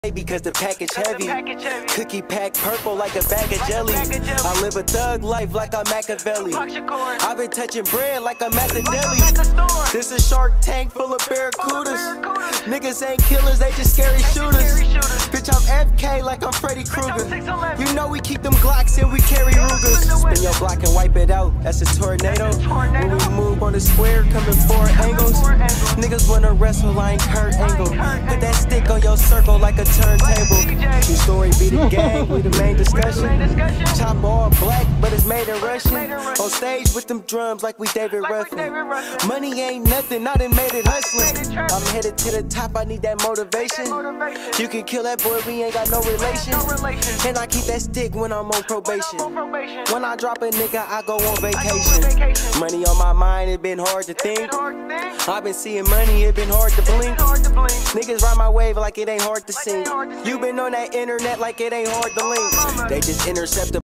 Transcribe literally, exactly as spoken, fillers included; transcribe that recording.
Because the package heavy, cookie pack purple like a bag of jelly. I live a thug life like I'm Machiavelli. I've been touching bread like I'm at the deli. This is Shark Tank full of barracudas. Niggas ain't killers, they just scary shooters. Bitch, I'm F K like I'm Freddy Krueger. You know we keep them Glocks and we carry Rugers. Spin your block and wipe it out, that's a tornado. When we move on the square, coming four angles. Niggas wanna wrestle, I ain't Kurt Angle. Put that stick on your circle like a turntable. True story be the gang, we the main discussion. Chop all black, but it's made in Russian. On stage with them drums like we David Ruffin. Money ain't nothing, I done made it hustling. I'm headed to the top, I need that motivation. You can kill that boy, we ain't got no relation. And I keep that stick when I'm on probation. When I drop a nigga, I go on vacation. Money on my mind, it been hard to think. I've been seeing money, it been hard to blink. Niggas ride my wave like it ain't hard to sing. You been on that internet like it ain't hard to link. They just intercept the